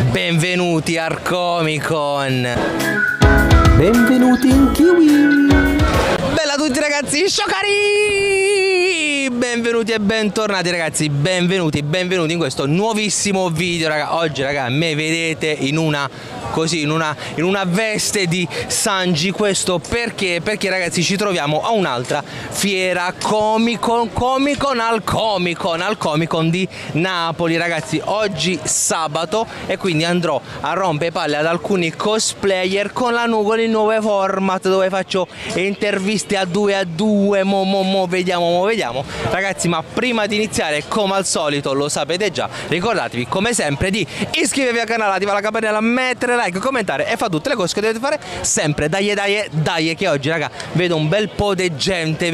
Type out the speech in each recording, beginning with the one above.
Benvenuti al Comic Con. Benvenuti in Kiwi. Bella a tutti ragazzi, sciocari! Benvenuti e bentornati ragazzi, benvenuti in questo nuovissimo video, raga. Oggi raga, me vedete in una veste di Sanji. Questo perché ragazzi ci troviamo a un'altra fiera Comic Con al Comic Con di Napoli ragazzi. Oggi sabato e quindi andrò a rompere palle ad alcuni cosplayer con il nuovo format dove faccio interviste a due. Mo vediamo ragazzi. Ma prima di iniziare, come al solito, lo sapete già, ricordatevi come sempre di iscrivervi al canale, attivare la campanella, mettere like, commentare e fare tutte le cose che dovete fare sempre. Dai che oggi raga vedo un bel po' di gente,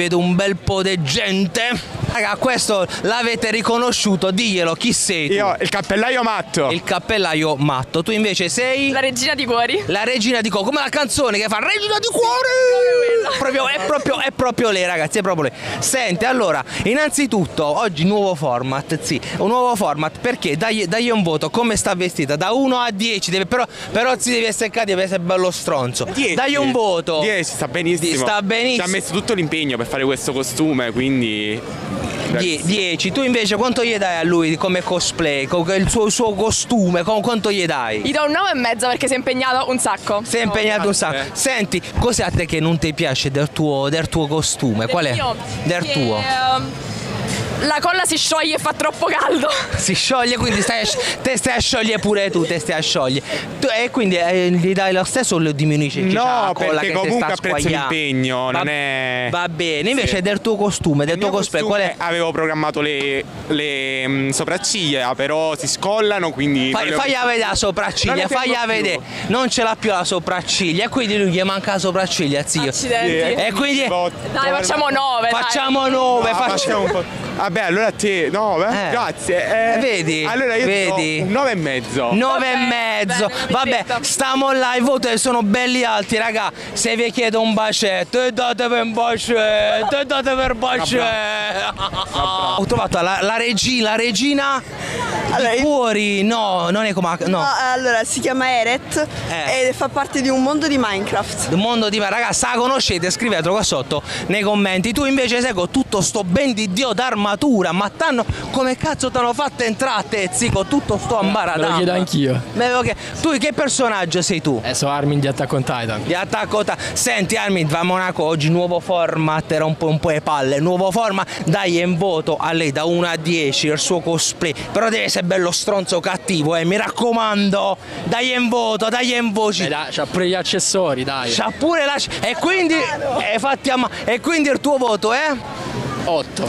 raga. Questo l'avete riconosciuto, diglielo, chi sei tu? Io, il cappellaio matto. Il cappellaio matto. Tu invece sei? La regina di cuori. La regina di cuori, come la canzone che fa Regina di cuori. È proprio lei ragazzi, è proprio lei. Senti, allora, innanzitutto oggi nuovo format, sì, un nuovo format, perché dai un voto, come sta vestita, da 1 a 10, però si deve seccare, deve essere bello stronzo. 10. Dai un voto. 10, sta benissimo. Ci ha messo tutto l'impegno per fare questo costume, quindi 10. Tu invece quanto gli dai a lui come cosplay, con il suo costume, quanto gli dai? Gli do un 9,5 perché si è impegnato un sacco. Si è impegnato un sacco. Senti, cos'è a te che non ti piace del tuo costume? Qual è? Del tuo? La colla si scioglie e fa troppo caldo. Si scioglie, quindi te stai a sciogliere pure tu, e quindi gli dai lo stesso o lo diminuisci? No, perché comunque apprezzo l'impegno, non è... Va bene, invece del tuo costume, del tuo cosplay, qual è? Avevo programmato le sopracciglia, però si scollano, quindi... Fagli vedere la sopracciglia, vedere. Non ce l'ha più la sopracciglia, e quindi lui gli manca la sopracciglia, zio. Accidenti. E quindi... Dai, facciamo 9. Facciamo 9, facciamo un po'. Vabbè, allora a te, no, grazie. Vedi? Allora io vedi? do un 9,5. 9,5. Vabbè, stiamo là, i voti sono belli alti, raga. Se vi chiedo un bacetto, datevi un bacetto, Ho trovato la regina di cuori. No, non è come... No, allora si chiama Eret e fa parte di un mondo di Minecraft. Raga, se la conoscete scrivetelo qua sotto nei commenti. Tu invece sei con tutto sto ben di Dio d'armatura, ma come cazzo t'hanno fatto entrare a te, zico, tutto sto ambaradato? Me lo chiedo anch'io. Tu che personaggio sei tu? Sono Armin di Attack on Titan. Senti Armin, va Monaco, oggi nuovo format, era un po' le palle, nuovo format, dai un voto a lei da 1 a 10 il suo cosplay, però deve essere bello stronzo cattivo, mi raccomando, dai un voto, C'ha pure gli accessori, dai. C'ha pure e quindi il tuo voto è? 8.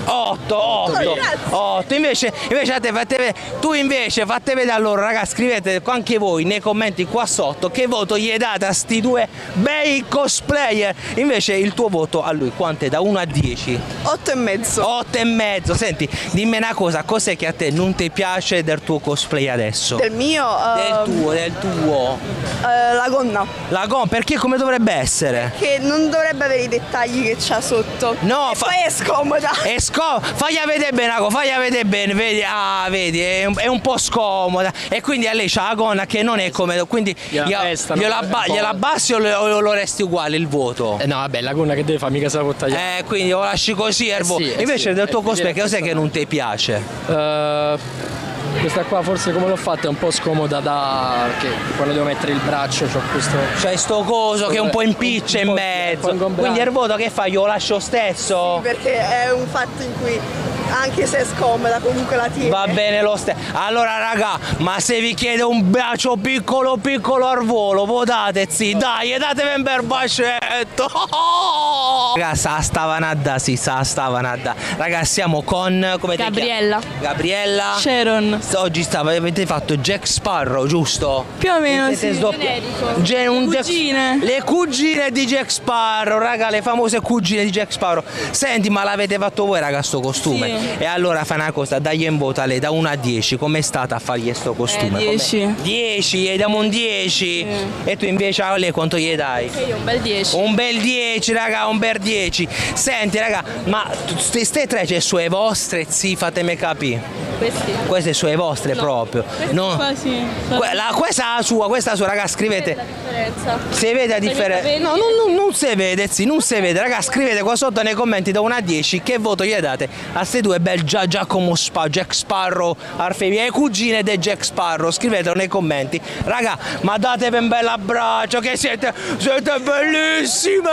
Invece a te tu invece fate vedere. Allora raga, scrivete anche voi nei commenti qua sotto che voto gli date a sti due bei cosplayer. Invece il tuo voto a lui quanto è da 1 a 10? 8,5. Senti, dimmi una cosa, cos'è che a te non ti piace del tuo cosplay adesso? Del mio? Del tuo. La gonna. La gonna, perché come dovrebbe essere? Che non dovrebbe avere i dettagli che c'ha sotto. No, poi è scomoda. Fagli vedere bene, vedi, è un po' scomoda. E quindi a lei c'ha la gonna che non è come, quindi gliela abbassi o lo resti uguale il voto? No, vabbè, la gonna che deve fare mica se la può tagliare. Quindi lo lasci così il voto. Invece del tuo cosplay, che cos'è che non ti piace? Questa qua forse come l'ho fatta è un po' scomoda perché quando devo mettere il braccio c'ho questo... C'è sto coso che è un po' impiccia in mezzo. Quindi il voto che fa? Io lo lascio stesso? Sì, perché è un fatto in cui anche se è scomoda comunque la tiene. Va bene lo stesso. Allora raga, ma se vi chiede un bacio piccolo al volo, votate dai, datevi un bel bacetto. Raga, Raga, siamo con Gabriella Sharon. Oggi avete fatto Jack Sparrow, giusto? Più o meno sì. Cugine. Le cugine di Jack Sparrow, raga, le famose cugine di Jack Sparrow. Senti, ma l'avete fatto voi raga sto costume? Sì. E allora fai una cosa, dagli in voto a lei da 1 a 10, com'è stata a fargli sto costume? 10. 10, gli diamo un 10. E tu invece a lei quanto gli dai? Io un bel 10. Un bel 10, raga, un bel 10. Senti, raga, ma queste tre, cioè, sue vostre, sì, fatemi capire. Queste sue vostre proprio. No. Quasi. Questa è la sua, raga, scrivete. Si vede la differenza? No, non si vede, sì, non si vede, raga, scrivete qua sotto nei commenti da 1 a 10 che voto gli date a ste due bel Giacomo Jack Sparrow, Arfevi e cugine di Jack Sparrow, scrivetelo nei commenti, raga, ma datevi un bel abbraccio che siete bellissime!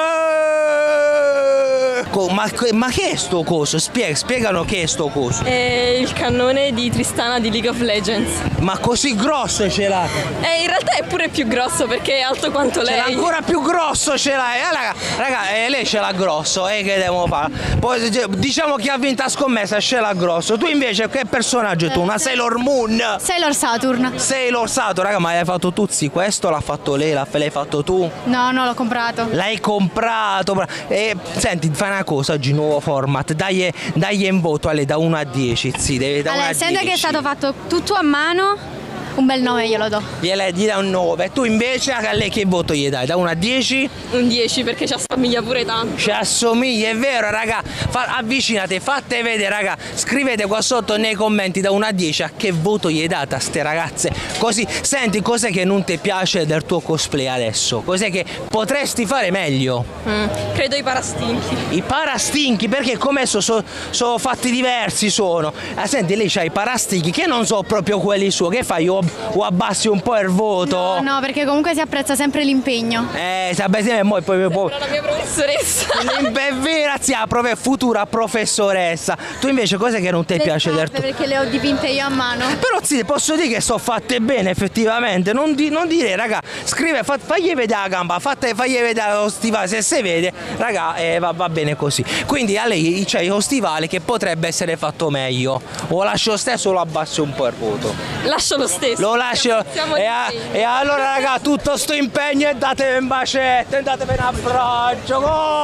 Ma che è sto coso? Spiegano che è sto coso. È il cannone di Tristana di League of Legends. Ma così grosso ce l'ha? In realtà è pure più grosso perché è alto quanto lei. Ce l'ha ancora più grosso, ce l'ha. Raga, lei ce l'ha grosso, che devo fare? Poi diciamo chi ha vinto la scommessa ce l'ha grosso. Tu invece che personaggio tu? Una Sailor Moon? Sailor Saturn. Sailor Saturn, raga, ma l'hai fatto tu, sì, questo l'ha fatto lei, l'hai fatto tu? No, l'ho comprato. L'hai comprato. Senti, fai una cosa oggi, nuovo format, dagli in voto a lei da 1 a 10, sì, devi da 1 a 10. Essendo che è stato fatto tutto a mano, un bel 9 glielo do. Gli dai un 9. Tu invece a lei che voto gli dai? Da 1 a 10? Un 10 perché ci assomiglia pure tanto. Ci assomiglia, è vero, raga. Avvicinate, fate vedere, raga. Scrivete qua sotto nei commenti da 1 a 10 a che voto gli date a ste ragazze. Così, senti, cos'è che non ti piace del tuo cosplay adesso? Cos'è che potresti fare meglio? Credo i parastinchi. I parastinchi, perché come sono fatti diversi sono. Senti, lei c'ha i parastinchi che non so proprio quelli suoi. Che fai? O abbassi un po' il voto? No, perché comunque si apprezza sempre l'impegno. Sapete, poi Però la mia professoressa. è vera, zia, futura professoressa. Tu invece cos'è che non ti piace del tuo? Perché le ho dipinte io a mano. Però sì, posso dire che sono fatte bene effettivamente. Non dire, raga, scrive, fagli vedere la gamba, fagli vedere lo stivale, se si vede, raga, va bene così. Quindi a lei c'è lo stivale che potrebbe essere fatto meglio. O lascio lo stesso o lo abbasso un po' il voto? Lascio lo stesso. Lo lascio. E allora, raga, tutto sto impegno e datevi un bacetto, e datevi un abbraccio.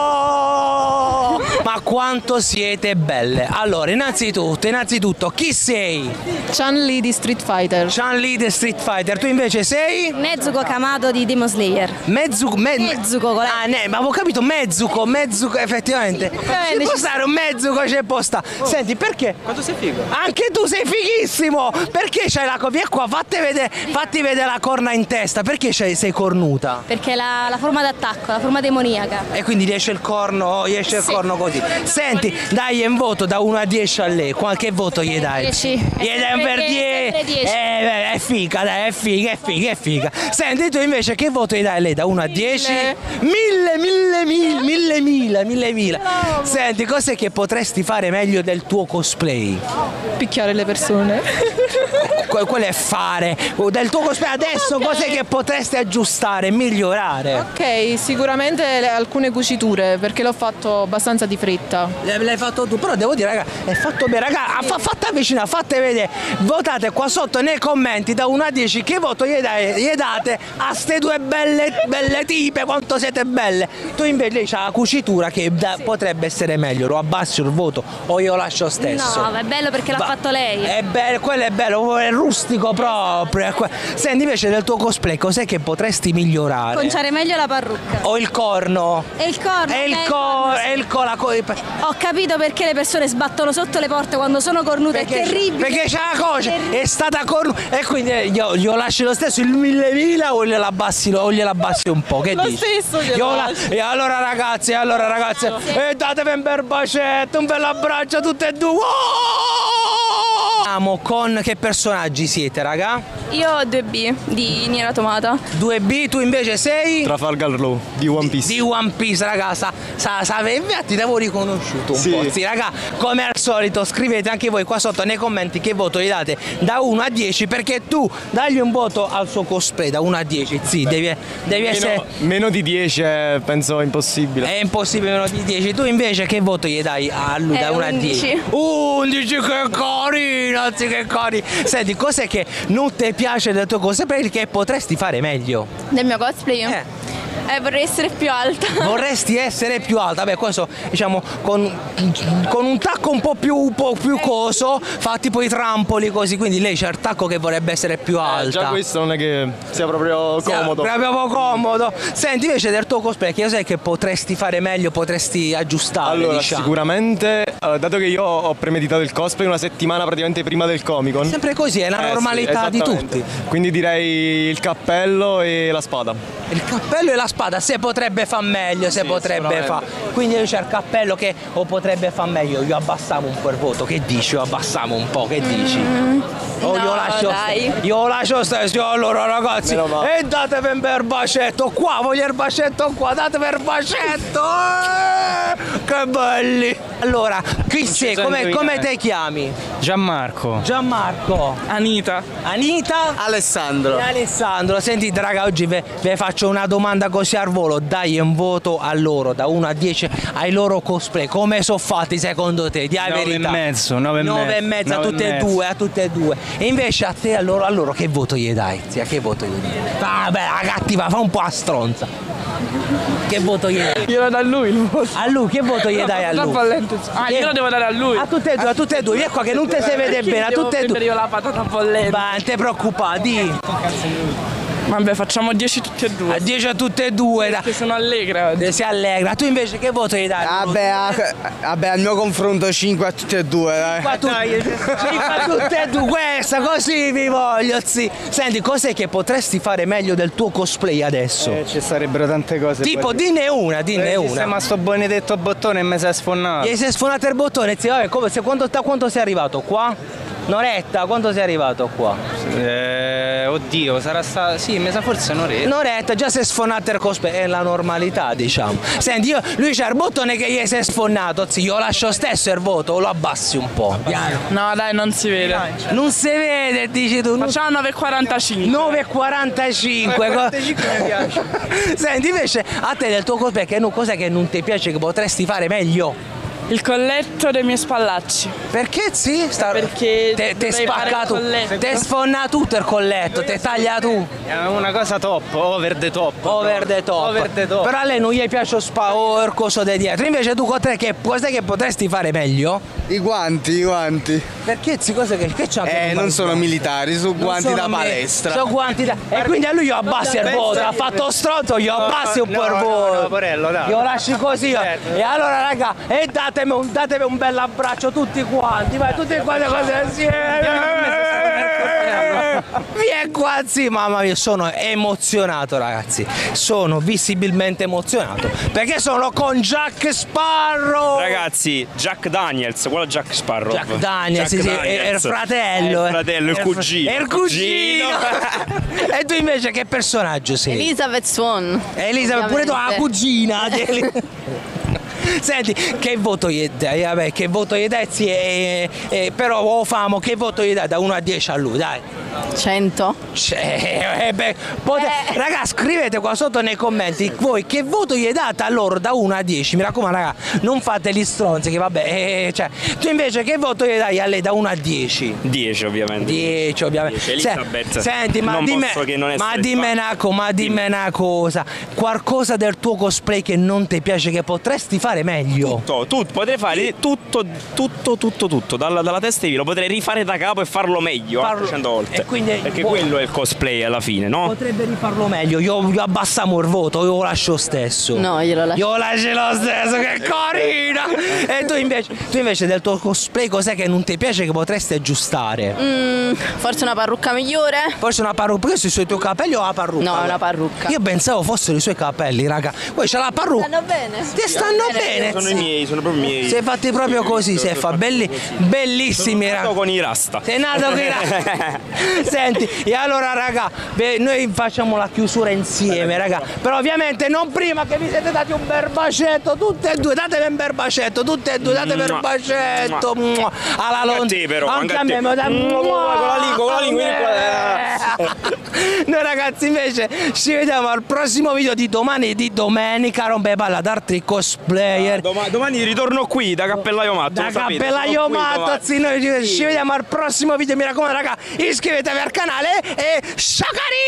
Oh! Ma quanto siete belle. Allora, innanzitutto, chi sei? Chun-Li di Street Fighter. Chun-Li di Street Fighter. Tu invece sei? Nezuko Kamado di Demon Slayer. Nezuko con la... ma avevo capito Nezuko effettivamente. Ci può stare un Nezuko, c'è posta. Senti, perché? Quanto sei figo? Anche tu sei fighissimo! Perché c'hai la via qua, fatti vedere la corna in testa, perché sei cornuta? Perché la forma d'attacco, la forma demoniaca. E quindi riesce il corno così. Senti, dai un voto da 1 a 10 a lei, qualche voto gli dai? 10. Gli dai un per 10? È figa, dai, è figa. Senti, tu invece che voto gli dai a lei da 1 a 10? 1000. Senti, cos'è che potresti fare meglio del tuo cosplay? Picchiare le persone. Quello è fare. Del tuo cosplay adesso cos'è che potresti aggiustare, migliorare? Ok, sicuramente alcune cuciture, perché l'ho fatto abbastanza di fretta. L'hai fatto tu, però devo dire, raga, è fatto bene, raga, fatta avvicinare, fate vedere, votate qua sotto nei commenti da 1 a 10 che voto gli date a ste due belle tipe, quanto siete belle. Tu invece lei c'ha la cucitura che potrebbe essere meglio, lo abbasso il voto o io lascio stesso? No, è bello perché l'ha fatto lei. È bello, quello è bello, è rustico proprio. Senti, invece del tuo cosplay cos'è che potresti migliorare? Conciare meglio la parrucca. O il corno? E il corno. Ho capito perché le persone sbattono sotto le porte quando sono cornute, è terribile. Perché c'è la croce, è stata cornuta. E quindi io lascio lo stesso il 1000 o gliela abbassi un po', che dici? Lo stesso E allora ragazzi, datevi un bel bacetto, un bel abbraccio tutte e due. Con che personaggi siete, raga? Io ho 2B di Nier Automata. 2B, tu invece sei? Trafalgar Law di One Piece. Di One Piece, raga, infatti ti avevo riconosciuto un po'. Sì, raga, come al solito scrivete anche voi qua sotto nei commenti che voto gli date da 1 a 10, perché tu dagli un voto al suo cosplay da 1 a 10, sì, devi essere... Meno di 10 penso impossibile. È impossibile meno di 10, tu invece che voto gli dai a lui da 1 a 10? 11, che carino, che cari. Senti, cos'è che non ti piace del tuo cosplay perché potresti fare meglio? Del mio cosplay? Vorrei essere più alta. Vorresti essere più alta? Beh, questo diciamo con un tacco un po' più coso, fa tipo i trampoli così, quindi lei c'ha il tacco che vorrebbe essere più alta. Già questo non è che sia proprio comodo. Proprio comodo. Senti, invece del tuo cosplay, che sai che potresti fare meglio, potresti aggiustare? Allora, diciamo. sicuramente, dato che io ho premeditato il cosplay una settimana praticamente prima del Comic-Con. Sempre così, è la normalità sì, di tutti. Quindi direi il cappello e la spada. Il cappello e la spada, se potrebbe far meglio, se potrebbe fare. Quindi c'è il cappello che o potrebbe far meglio, io abbassiamo un po' il voto, che dici? Io abbassiamo un po', che dici? No, dai. Io lascio stesso, allora ragazzi, e datevi un bel bacetto qua, voglio il bacetto qua, datevi il bacetto, che belli. Allora, chi sei? Come ti chiami? Gianmarco. Anita. Alessandro, sentite raga, oggi vi faccio una domanda così al volo, dai un voto a loro, da 1 a 10 ai loro cosplay, come sono fatti secondo te? Di verità. 9 e mezzo a tutte e due. E invece a te, a loro che voto gli dai? Zia, che voto gli dai? Vabbè, la cattiva, fa un po' a stronza. Che voto gli dai? Io lo do a lui il voto. A lui, che voto gli dai a lui? Io lo devo dare a lui. A tutte e due, vieni qua che non te si vede bene, a tutte e due. Io la patata bollente. Ma non ti preoccupare, di. Vabbè, facciamo 10 tutti e due. A 10 a tutte e due. Perché sono allegra. Si allegra. Tu invece che voto gli dai? Vabbè, al mio confronto 5 a tutte e due. 5 a tutte e due. Questa, così vi voglio, sì. Senti, cos'è che potresti fare meglio del tuo cosplay adesso? Ci sarebbero tante cose. Tipo, dinne una. Ma sto benedetto bottone e mi sei sfonnato. Gli sei sfonato il bottone, zio. Vabbè, quanto sei arrivato qua? Un'oretta, quanto sei arrivato qua? Oddio, sarà stato. Sì, mi sa forse un'oretta. Un'oretta, già si è sfonato il cosplay, è la normalità, diciamo. Senti, lui c'ha il bottone che gli si è sfonato, zio, io lascio stesso il voto o lo abbassi un po'? No, dai, non si vede. Non si vede, dici tu. Facciamo 9,45. 9,45. Mi piace. Senti, invece, a te del tuo cosplay, cos'è che non ti piace, che potresti fare meglio? Il colletto dei miei spallacci. Perché sì? Perché te spacca tu, te sfonna tutto il colletto, te taglia tu. È una cosa top, over the top. Però a lei non gli piace il coso di dietro. Invece tu cos'è che potresti fare meglio? I guanti. Perché sì, che c'è? Non sono militari, sono guanti da palestra. Sono guanti da. E quindi a lui gli abbassi il voto, ha fatto stronzo, gli abbassi un po' il voto. No, Porello, dai. Io lasci così. Certo. E allora raga, datevi un bel abbraccio tutti quanti, vai tutti quanti così insieme. Vieni qua, sì, mamma mia, sono emozionato ragazzi, sono visibilmente emozionato perché sono con Jack Sparrow. Ragazzi, Jack Daniels, quello Jack Sparrow. Jack Daniels, sì, è il fratello. Il cugino. È il cugino. E tu invece che personaggio sei? Elizabeth Swan. Elizabeth, pure tu la cugina. Senti, che voto gli dai? Vabbè, che voto gli dai? Sì, però famo, che voto gli dai da 1 a 10 a lui, dai? 100. Raga, scrivete qua sotto nei commenti voi che voto gli date a loro da 1 a 10. Mi raccomando, raga, non fate gli stronzi, che vabbè, tu invece che voto gli dai a lei da 1 a 10? 10 ovviamente. 10 ovviamente. Elisabeth, senti, ma dimmi una cosa, qualcosa del tuo cosplay che non ti piace, che potresti fare meglio? Tutto, potrei fare tutto, dalla testa ai piedi, lo potrei rifare da capo e farlo meglio, 100 volte. Perché quello è il cosplay alla fine, no? Potrebbe rifarlo meglio, io abbassiamo il voto, io lo lascio stesso. No, io lo lascio. Io lo lascio lo stesso, che carina! E tu invece del tuo cosplay cos'è che non ti piace, che potresti aggiustare? Forse una parrucca migliore? Forse una parrucca, perché sui tuoi capelli o la parrucca? No, una parrucca. Io pensavo fossero i suoi capelli, raga. Poi c'è la parrucca. Stanno bene. Ti stanno bene. Sono i miei, sono proprio miei. Sei fatti proprio così, sei bellissimi, raga. Sono nato con i rasta. Sei nato con i rasta. Senti, e allora raga, noi facciamo la chiusura insieme, raga. Però ovviamente non prima che vi siete dati un bel bacetto, tutte e due, datevi un bel bacetto, tutte e due, datevi un bacetto. Alla lontana. Anche a me, con la lingua. Noi ragazzi invece ci vediamo al prossimo video di domani, di domenica, rompe palla d'altri cosplayer. Domani ritorno qui da Cappellaio Matto. Da Cappellaio Matto, sì, noi ci vediamo al prossimo video, mi raccomando raga, iscrivetevi al canale e sciacari!